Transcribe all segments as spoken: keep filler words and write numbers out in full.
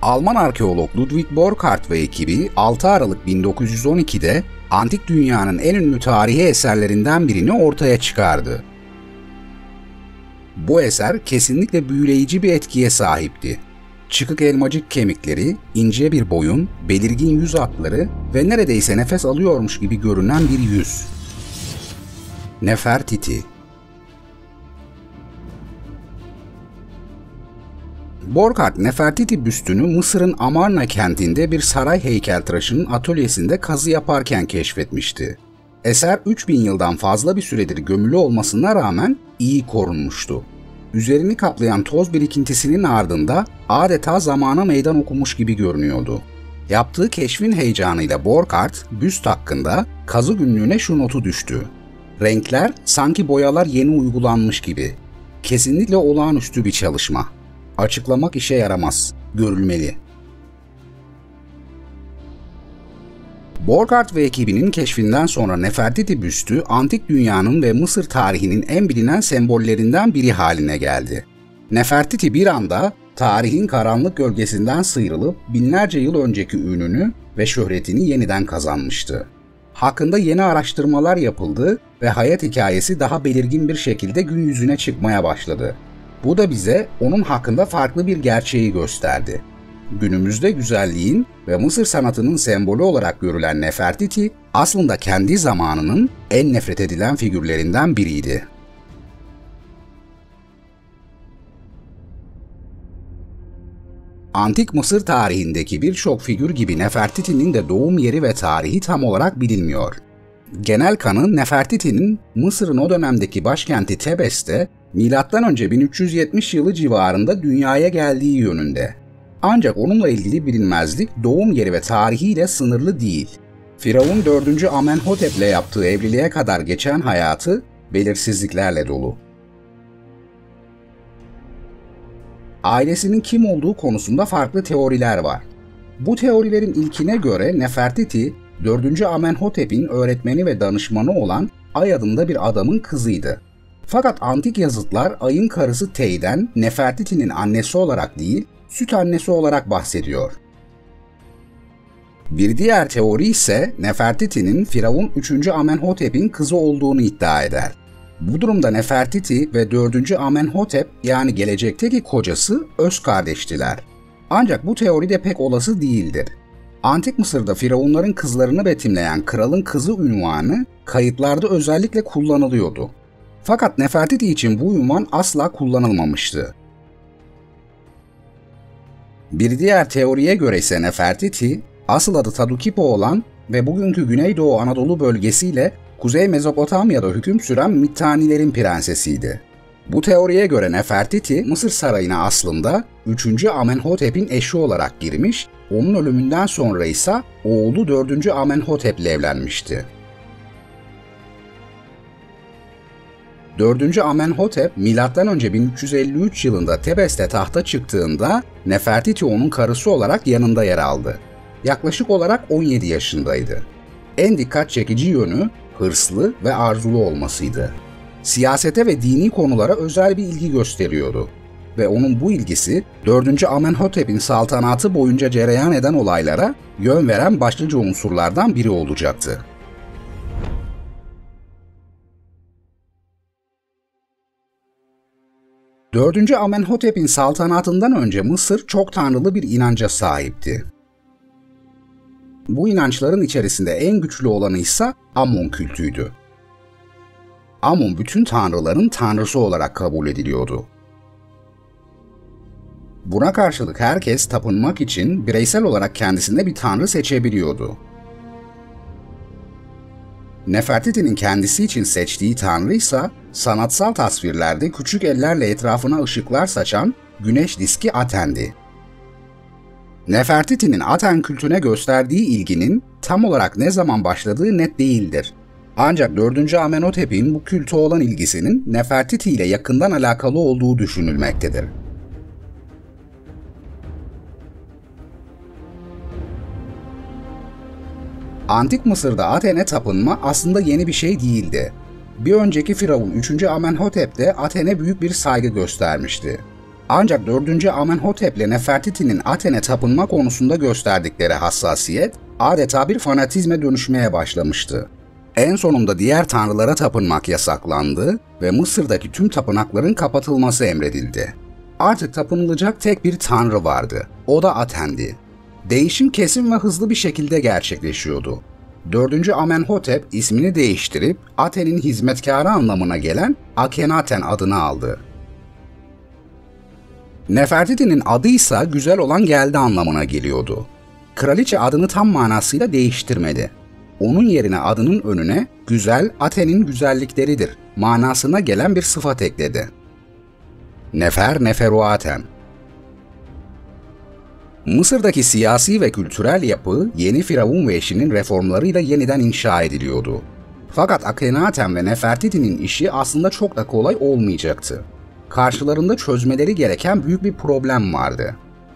Alman arkeolog Ludwig Borchardt ve ekibi altı Aralık bin dokuz yüz on iki'de antik dünyanın en ünlü tarihi eserlerinden birini ortaya çıkardı. Bu eser kesinlikle büyüleyici bir etkiye sahipti. Çıkık elmacık kemikleri, ince bir boyun, belirgin yüz hatları ve neredeyse nefes alıyormuş gibi görünen bir yüz. Nefertiti. Borchardt, Nefertiti büstünü Mısır'ın Amarna kentinde bir saray heykeltıraşının atölyesinde kazı yaparken keşfetmişti. Eser üç bin yıldan fazla bir süredir gömülü olmasına rağmen iyi korunmuştu. Üzerini kaplayan toz birikintisinin ardında adeta zamana meydan okumuş gibi görünüyordu. Yaptığı keşfin heyecanıyla Borchardt, büst hakkında kazı günlüğüne şu notu düştü. Renkler sanki boyalar yeni uygulanmış gibi. Kesinlikle olağanüstü bir çalışma. Açıklamak işe yaramaz, görülmeli. Borchardt ve ekibinin keşfinden sonra Nefertiti büstü, antik dünyanın ve Mısır tarihinin en bilinen sembollerinden biri haline geldi. Nefertiti bir anda tarihin karanlık gölgesinden sıyrılıp binlerce yıl önceki ününü ve şöhretini yeniden kazanmıştı. Hakkında yeni araştırmalar yapıldı ve hayat hikayesi daha belirgin bir şekilde gün yüzüne çıkmaya başladı. Bu da bize onun hakkında farklı bir gerçeği gösterdi. Günümüzde güzelliğin ve Mısır sanatının sembolü olarak görülen Nefertiti, aslında kendi zamanının en nefret edilen figürlerinden biriydi. Antik Mısır tarihindeki birçok figür gibi Nefertiti'nin de doğum yeri ve tarihi tam olarak bilinmiyor. Genel kanı Nefertiti'nin Mısır'ın o dönemdeki başkenti Tebes'te milattan önce bin üç yüz yetmiş yılı civarında dünyaya geldiği yönünde. Ancak onunla ilgili bilinmezlik doğum yeri ve tarihiyle sınırlı değil. Firavun dördüncü Amenhotep ile yaptığı evliliğe kadar geçen hayatı belirsizliklerle dolu. Ailesinin kim olduğu konusunda farklı teoriler var. Bu teorilerin ilkine göre Nefertiti, dördüncü Amenhotep'in öğretmeni ve danışmanı olan Ay adında bir adamın kızıydı. Fakat antik yazıtlar Ay'ın karısı Tey'den Nefertiti'nin annesi olarak değil, süt annesi olarak bahsediyor. Bir diğer teori ise Nefertiti'nin Firavun üçüncü Amenhotep'in kızı olduğunu iddia eder. Bu durumda Nefertiti ve dördüncü Amenhotep yani gelecekteki kocası öz kardeştiler. Ancak bu teori de pek olası değildir. Antik Mısır'da firavunların kızlarını betimleyen kralın kızı unvanı kayıtlarda özellikle kullanılıyordu. Fakat Nefertiti için bu unvan asla kullanılmamıştı. Bir diğer teoriye göre ise Nefertiti, asıl adı Tadukipo olan ve bugünkü Güneydoğu Anadolu bölgesiyle Kuzey Mezopotamya'da hüküm süren Mittanilerin prensesiydi. Bu teoriye göre Nefertiti, Mısır sarayına aslında üçüncü Amenhotep'in eşi olarak girmiş, onun ölümünden sonra ise oğlu dördüncü Amenhotep ile evlenmişti. dördüncü Amenhotep, milattan önce bin üç yüz elli üç yılında Tebes'te tahta çıktığında Nefertiti onun karısı olarak yanında yer aldı. Yaklaşık olarak on yedi yaşındaydı. En dikkat çekici yönü hırslı ve arzulu olmasıydı. Siyasete ve dini konulara özel bir ilgi gösteriyordu. Ve onun bu ilgisi dördüncü Amenhotep'in saltanatı boyunca cereyan eden olaylara yön veren başlıca unsurlardan biri olacaktı. dördüncü Amenhotep'in saltanatından önce Mısır çok tanrılı bir inanca sahipti. Bu inançların içerisinde en güçlü olanı ise Amon kültüydü. Amon bütün tanrıların tanrısı olarak kabul ediliyordu. Buna karşılık herkes tapınmak için bireysel olarak kendisine bir tanrı seçebiliyordu. Nefertiti'nin kendisi için seçtiği tanrı ise sanatsal tasvirlerde küçük ellerle etrafına ışıklar saçan güneş diski Aten'di. Nefertiti'nin Aten kültüne gösterdiği ilginin tam olarak ne zaman başladığı net değildir. Ancak dördüncü Amenhotep'in bu külte olan ilgisinin Nefertiti ile yakından alakalı olduğu düşünülmektedir. Antik Mısır'da Aten'e tapınma aslında yeni bir şey değildi. Bir önceki Firavun üçüncü Amenhotep de Aten'e büyük bir saygı göstermişti. Ancak dördüncü Amenhotep ile Nefertiti'nin Aten'e tapınma konusunda gösterdikleri hassasiyet adeta bir fanatizme dönüşmeye başlamıştı. En sonunda diğer tanrılara tapınmak yasaklandı ve Mısır'daki tüm tapınakların kapatılması emredildi. Artık tapınılacak tek bir tanrı vardı. O da Aten'di. Değişim kesin ve hızlı bir şekilde gerçekleşiyordu. dördüncü Amenhotep ismini değiştirip Aten'in hizmetkarı anlamına gelen Akhenaten adını aldı. Nefertiti'nin adı ise güzel olan geldi anlamına geliyordu. Kraliçe adını tam manasıyla değiştirmedi. Onun yerine adının önüne güzel Aten'in güzellikleridir manasına gelen bir sıfat ekledi. Nefer Neferuaten. Mısır'daki siyasi ve kültürel yapı yeni firavun ve eşinin reformlarıyla yeniden inşa ediliyordu. Fakat Akhenaten ve Nefertiti'nin işi aslında çok da kolay olmayacaktı. Karşılarında çözmeleri gereken büyük bir problem vardı.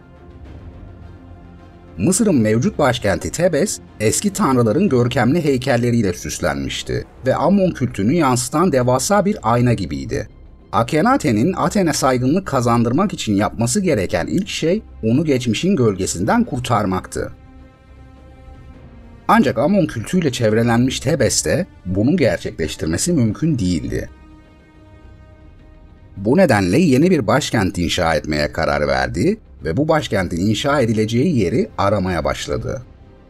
Mısır'ın mevcut başkenti Tebes, eski tanrıların görkemli heykelleriyle süslenmişti ve Amon kültünü yansıtan devasa bir ayna gibiydi. Akhenaten'in Aten'e saygınlık kazandırmak için yapması gereken ilk şey onu geçmişin gölgesinden kurtarmaktı. Ancak Amon kültüyle çevrelenmiş Tebes'te bunu gerçekleştirmesi mümkün değildi. Bu nedenle yeni bir başkent inşa etmeye karar verdi ve bu başkentin inşa edileceği yeri aramaya başladı.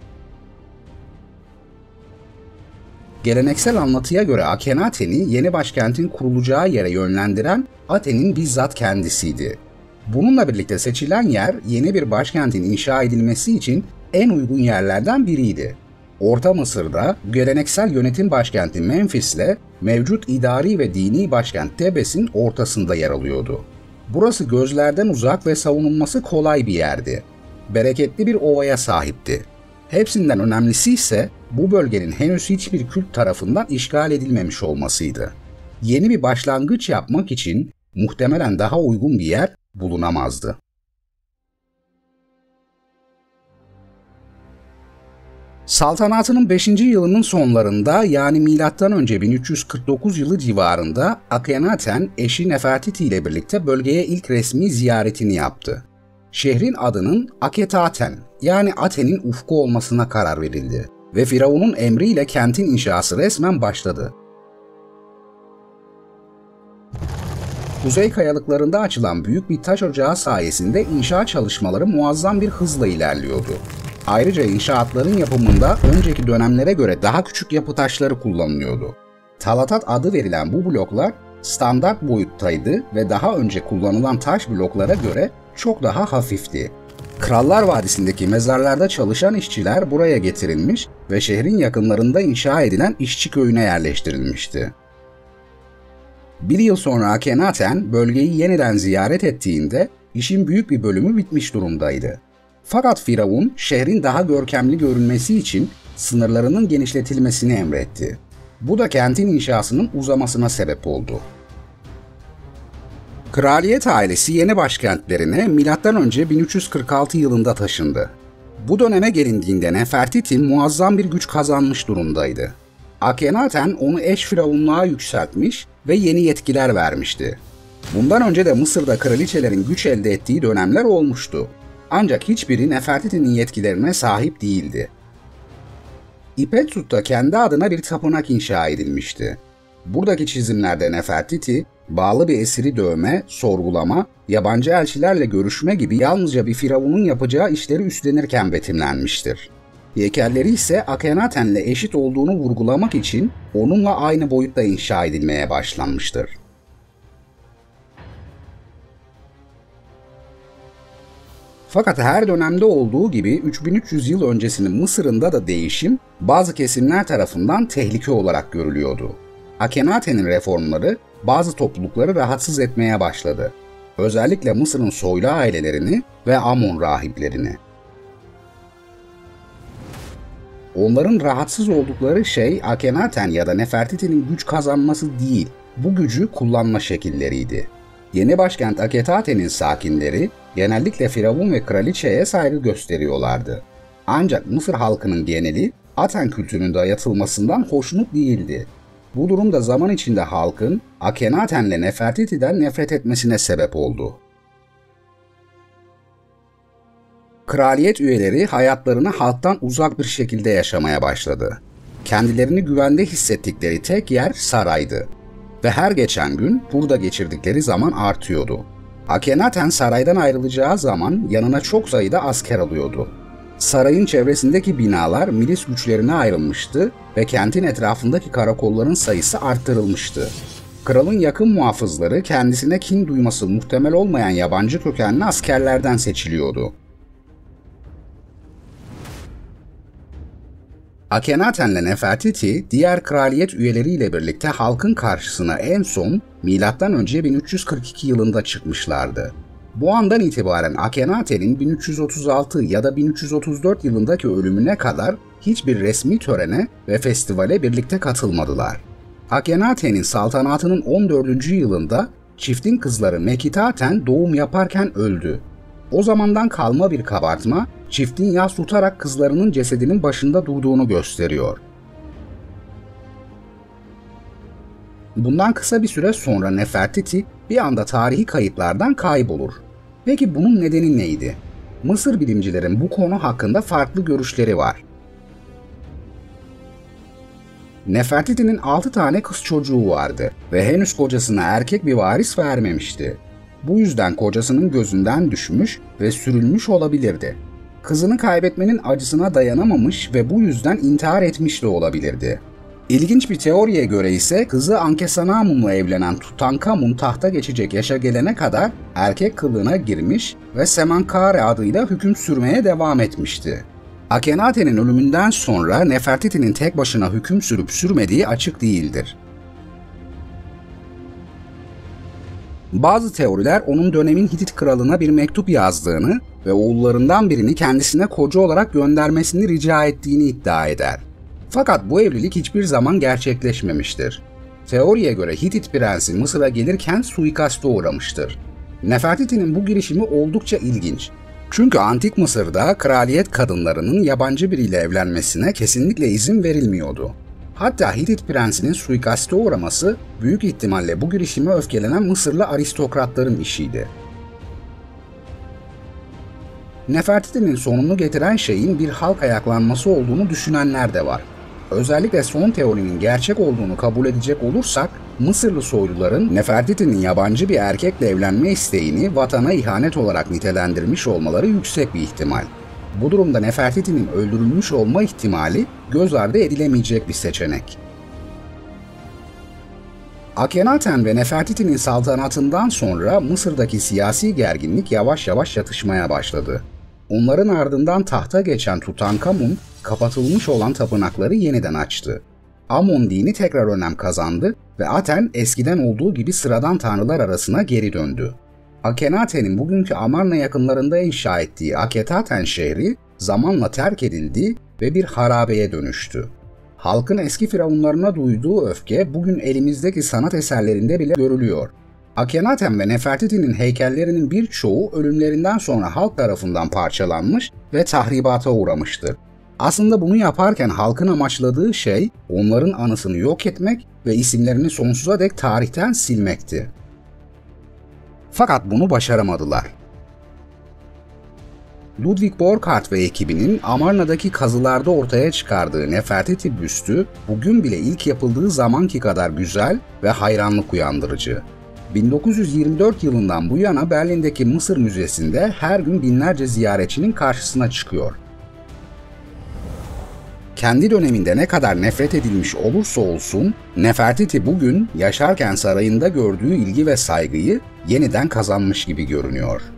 Geleneksel anlatıya göre Akhenaten'i yeni başkentin kurulacağı yere yönlendiren Aten'in bizzat kendisiydi. Bununla birlikte seçilen yer yeni bir başkentin inşa edilmesi için en uygun yerlerden biriydi. Orta Mısır'da geleneksel yönetim başkenti Memphis'le mevcut idari ve dini başkent Tebes'in ortasında yer alıyordu. Burası gözlerden uzak ve savunulması kolay bir yerdi. Bereketli bir ovaya sahipti. Hepsinden önemlisi ise bu bölgenin henüz hiçbir kült tarafından işgal edilmemiş olmasıydı. Yeni bir başlangıç yapmak için muhtemelen daha uygun bir yer bulunamazdı. Saltanatının beşinci yılının sonlarında yani milattan önce bin üç yüz kırk dokuz yılı civarında Akhenaten eşi Nefertiti ile birlikte bölgeye ilk resmi ziyaretini yaptı. Şehrin adının Akhetaten yani Aten'in ufku olmasına karar verildi ve Firavun'un emriyle kentin inşası resmen başladı. Kuzey kayalıklarında açılan büyük bir taş ocağı sayesinde inşaat çalışmaları muazzam bir hızla ilerliyordu. Ayrıca inşaatların yapımında önceki dönemlere göre daha küçük yapı taşları kullanılıyordu. Talatat adı verilen bu bloklar standart boyuttaydı ve daha önce kullanılan taş bloklara göre çok daha hafifti. Krallar Vadisi'ndeki mezarlarda çalışan işçiler buraya getirilmiş ve şehrin yakınlarında inşa edilen işçi köyüne yerleştirilmişti. Bir yıl sonra Akhenaten bölgeyi yeniden ziyaret ettiğinde işin büyük bir bölümü bitmiş durumdaydı. Fakat Firavun şehrin daha görkemli görünmesi için sınırlarının genişletilmesini emretti. Bu da kentin inşasının uzamasına sebep oldu. Kraliyet ailesi yeni başkentlerine milattan önce bin üç yüz kırk altı yılında taşındı. Bu döneme gelindiğinde Nefertiti muazzam bir güç kazanmış durumdaydı. Akhenaten onu eş firavunluğa yükseltmiş ve yeni yetkiler vermişti. Bundan önce de Mısır'da kraliçelerin güç elde ettiği dönemler olmuştu. Ancak hiçbiri Nefertiti'nin yetkilerine sahip değildi. İpetsut'ta kendi adına bir tapınak inşa edilmişti. Buradaki çizimlerde Nefertiti, bağlı bir esiri dövme, sorgulama, yabancı elçilerle görüşme gibi yalnızca bir firavunun yapacağı işleri üstlenirken betimlenmiştir. Heykelleri ise Akhenaten'le eşit olduğunu vurgulamak için onunla aynı boyutta inşa edilmeye başlanmıştır. Fakat her dönemde olduğu gibi üç bin üç yüz yıl öncesinin Mısır'ında da değişim bazı kesimler tarafından tehlike olarak görülüyordu. Akhenaten'in reformları bazı toplulukları rahatsız etmeye başladı. Özellikle Mısır'ın soylu ailelerini ve Amon rahiplerini. Onların rahatsız oldukları şey Akhenaten ya da Nefertiti'nin güç kazanması değil, bu gücü kullanma şekilleriydi. Yeni başkent Akhetaten'in sakinleri genellikle firavun ve kraliçeye saygı gösteriyorlardı. Ancak Mısır halkının geneli Aten kültünün dayatılmasından hoşnut değildi. Bu durum da zaman içinde halkın Akhenaten'le Nefertiti'den nefret etmesine sebep oldu. Kraliyet üyeleri hayatlarını halktan uzak bir şekilde yaşamaya başladı. Kendilerini güvende hissettikleri tek yer saraydı. Ve her geçen gün burada geçirdikleri zaman artıyordu. Akhenaten saraydan ayrılacağı zaman yanına çok sayıda asker alıyordu. Sarayın çevresindeki binalar milis güçlerine ayrılmıştı ve kentin etrafındaki karakolların sayısı arttırılmıştı. Kralın yakın muhafızları kendisine kin duyması muhtemel olmayan yabancı kökenli askerlerden seçiliyordu. Akhenaten'le Nefertiti diğer kraliyet üyeleriyle birlikte halkın karşısına en son milattan önce bin üç yüz kırk iki yılında çıkmışlardı. Bu andan itibaren Akhenaten'in bin üç yüz otuz altı ya da bin üç yüz otuz dört yılındaki ölümüne kadar hiçbir resmi törene ve festivale birlikte katılmadılar. Akhenaten'in saltanatının on dördüncü yılında çiftin kızları Mekitaten doğum yaparken öldü. O zamandan kalma bir kabartma, çiftin yas tutarak kızlarının cesedinin başında durduğunu gösteriyor. Bundan kısa bir süre sonra Nefertiti bir anda tarihi kayıtlardan kaybolur. Peki bunun nedeni neydi? Mısır bilimcilerin bu konu hakkında farklı görüşleri var. Nefertiti'nin altı tane kız çocuğu vardı ve henüz kocasına erkek bir varis vermemişti. Bu yüzden kocasının gözünden düşmüş ve sürülmüş olabilirdi. Kızını kaybetmenin acısına dayanamamış ve bu yüzden intihar etmiş de olabilirdi. İlginç bir teoriye göre ise kızı Ankhesenamun'la evlenen Tutankamun tahta geçecek yaşa gelene kadar erkek kılığına girmiş ve Semenkare adıyla hüküm sürmeye devam etmişti. Akhenaten'in ölümünden sonra Nefertiti'nin tek başına hüküm sürüp sürmediği açık değildir. Bazı teoriler onun dönemin Hitit kralına bir mektup yazdığını ve oğullarından birini kendisine koca olarak göndermesini rica ettiğini iddia eder. Fakat bu evlilik hiçbir zaman gerçekleşmemiştir. Teoriye göre Hitit prensi Mısır'a gelirken suikaste uğramıştır. Nefertiti'nin bu girişimi oldukça ilginç. Çünkü Antik Mısır'da kraliyet kadınlarının yabancı biriyle evlenmesine kesinlikle izin verilmiyordu. Hatta Hitit prensinin suikaste uğraması büyük ihtimalle bu girişime öfkelenen Mısırlı aristokratların işiydi. Nefertiti'nin sonunu getiren şeyin bir halk ayaklanması olduğunu düşünenler de var. Özellikle son teorinin gerçek olduğunu kabul edecek olursak, Mısırlı soyluların Nefertiti'nin yabancı bir erkekle evlenme isteğini vatana ihanet olarak nitelendirmiş olmaları yüksek bir ihtimal. Bu durumda Nefertiti'nin öldürülmüş olma ihtimali göz ardı edilemeyecek bir seçenek. Akhenaten ve Nefertiti'nin saltanatından sonra Mısır'daki siyasi gerginlik yavaş yavaş yatışmaya başladı. Onların ardından tahta geçen Tutankamun, kapatılmış olan tapınakları yeniden açtı. Amon dini tekrar önem kazandı ve Aten eskiden olduğu gibi sıradan tanrılar arasına geri döndü. Akhenaten'in bugünkü Amarna yakınlarında inşa ettiği Akhetaten şehri zamanla terk edildi ve bir harabeye dönüştü. Halkın eski firavunlarına duyduğu öfke bugün elimizdeki sanat eserlerinde bile görülüyor. Akhenaten ve Nefertiti'nin heykellerinin birçoğu ölümlerinden sonra halk tarafından parçalanmış ve tahribata uğramıştır. Aslında bunu yaparken halkın amaçladığı şey onların anısını yok etmek ve isimlerini sonsuza dek tarihten silmekti. Fakat bunu başaramadılar. Ludwig Borchardt ve ekibinin Amarna'daki kazılarda ortaya çıkardığı Nefertiti büstü bugün bile ilk yapıldığı zamanki kadar güzel ve hayranlık uyandırıcı. bin dokuz yüz yirmi dört yılından bu yana Berlin'deki Mısır Müzesi'nde her gün binlerce ziyaretçinin karşısına çıkıyor. Kendi döneminde ne kadar nefret edilmiş olursa olsun, Nefertiti bugün yaşarken sarayında gördüğü ilgi ve saygıyı yeniden kazanmış gibi görünüyor.